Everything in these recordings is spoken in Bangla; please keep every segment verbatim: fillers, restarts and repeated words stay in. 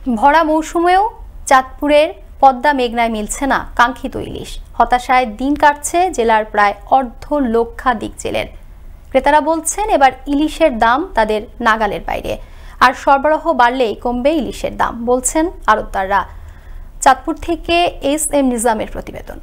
ভরা মৌসুমেও চাঁদপুরের পদ্মা মেঘনায় মিলছে না কাঙ্ক্ষিত ইলিশ। হতাশায় দিন কাটছে জেলার প্রায় অর্ধ লক্ষাধিক জেলের। ক্রেতারা বলছেন এবার ইলিশের দাম তাদের নাগালের বাইরে, আর সরবরাহ বাড়লেই কমবে ইলিশের দাম বলছেন আড়তদাররা। চাঁদপুর থেকে এস এম নিজামের প্রতিবেদন।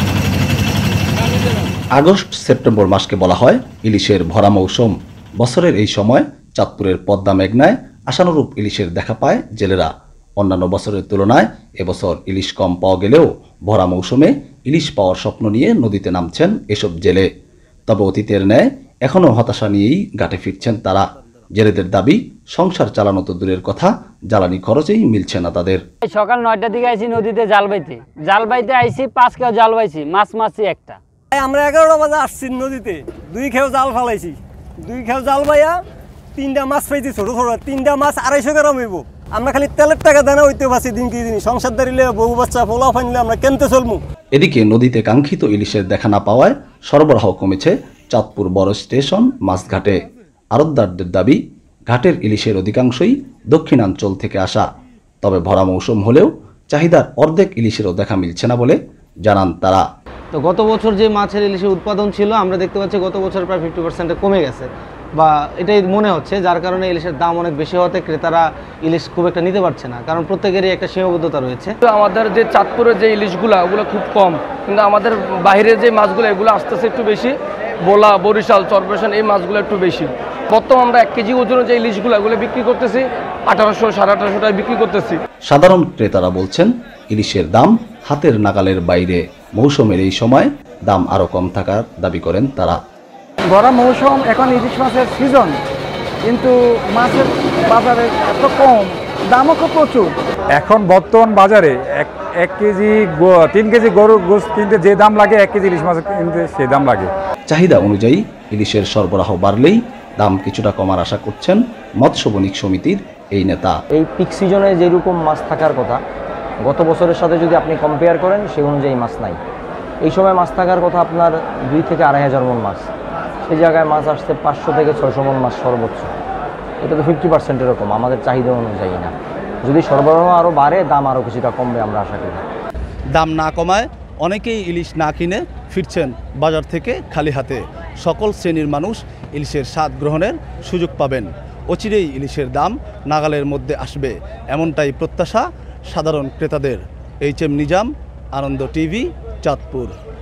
আগস্ট সেপ্টেম্বর মাসকে বলা হয় ইলিশের ভরা মৌসুম। বছরের এই সময় চাঁদপুরের পদ্মা মেঘনায় আশানুরূপ ইলিশের দেখা পায় জেলেরা। অন্যান্য বছরের তুলনায় এবছর ইলিশ কম পাওয়া গেলেও ভরা মৌসুমে ইলিশ পাওয়ার স্বপ্ন নিয়ে নদীতে নামছেন এসব জেলে। তবে অতীতের ন্যায় এখনও হতাশা নিয়েই ঘাটে ফিরছেন তারা। জেলেদের দাবি, সংসার চালানো তো দূরের কথা, জ্বালানি খরচেই মিলছে না তাদের। সকাল নয়টার দিকে আইসি নদীতে জাল বাইতে জাল বাইতে আইসি পাঁচ কেউ জাল বাইছি, মাছ মাছি একটা। আমরা এগারোটা বাজে আসছি নদীতে, দুই খেউ জাল ফালাইছি, দুই খেউ জাল বাইয়া তিনটা মাছ পাইছি ছোট ছোট, তিনটা মাছ আড়াইশো গ্রাম হইব। আমরা খালি তেলের টাকা দেনা হইতে পারছি দিন কি দিন, সংসার দাঁড়িয়ে বউ বাচ্চা পোলা ফাইলে আমরা কেনতে চলবো। এদিকে নদীতে কাঙ্ক্ষিত ইলিশের দেখা না পাওয়ায় সরবরাহ কমেছে চাঁদপুর বড় স্টেশন মাছঘাটে। আড়তদারদের দাবি, ঘাটের ইলিশের অধিকাংশই দক্ষিণাঞ্চল থেকে আসা। তবে ভরা মৌসুম হলেও চাহিদার অর্ধেক ইলিশেরও দেখা মিলছে না বলে জানান তারা। তো গত বছর যে মাছের ইলিশের উৎপাদন ছিল আমরা দেখতে পাচ্ছি গত বছর প্রায় ফিফটি পার্সেন্টে কমে গেছে, বা এটাই মনে হচ্ছে, যার কারণে ইলিশের দাম অনেক বেশি হওয়াতে ক্রেতারা ইলিশ খুব একটা নিতে পারছে না, কারণ প্রত্যেকেরই একটা সীমাবদ্ধতা রয়েছে। আমাদের যে চাঁদপুরের যে ইলিশগুলো ওগুলো খুব কম, কিন্তু আমাদের বাইরের যে মাছগুলো এগুলো আসতেছে একটু বেশি। বোলা, বরিশাল, চরপেশন এই মাছগুলো একটু বেশি। বর্তমানে আমরা এক কেজি ওজনের যে ইলিশগুলো এগুলো বিক্রি করতেছি আঠারোশো সাড়ে আঠারোশো টাকা বিক্রি করতেছি। সাধারণ ক্রেতারা বলছেন ইলিশের দাম হাতের নাগালের বাইরে। মৌসুমের এই সময় দাম আরো কম থাকার দাবি করেন তারা। ভরা মৌসুম, এখন ইলিশ মাছের সিজন, কিন্তু মাছের বাজারে এত কম, দামও খুব প্রচুর। এখন বর্তমান বাজারে এক এক কেজি তিন কেজি গরুর গোশত কিনতে যে দাম লাগে, এক কেজি ইলিশ মাছ কিনতে সেই দাম লাগে। চাহিদা অনুযায়ী ইলিশের সরবরাহ বাড়লেই দাম কিছুটা কমার আশা করছেন মৎস্য বণিক সমিতির এই নেতা। এই পিক সিজনে যেরকম মাছ থাকার কথা, গত বছরের সাথে যদি আপনি কম্পেয়ার করেন সেই অনুযায়ী মাছ নাই। এই সময় মাছ থাকার কথা আপনার দুই থেকে আড়াই হাজার মন মাছ, সেই জায়গায় মাছ আসছে পাঁচশো থেকে ছয়শো মন মাছ সর্বোচ্চ। এটা তো ফিফটি পার্সেন্ট এরকম, আমাদের চাহিদা অনুযায়ী না। যদি সরবরাহ আরও বাড়ে দাম আরও কিছুটা কমবে আমরা আশা করি। দাম না কমায় অনেকেই ইলিশ না কিনে ফিরছেন বাজার থেকে খালি হাতে। সকল শ্রেণীর মানুষ ইলিশের স্বাদ গ্রহণের সুযোগ পাবেন। অচিরেই ইলিশের দাম নাগালের মধ্যে আসবে, এমনটাই প্রত্যাশা সাধারণ ক্রেতাদের। H M Nizam, Ananda TV, Chandpur.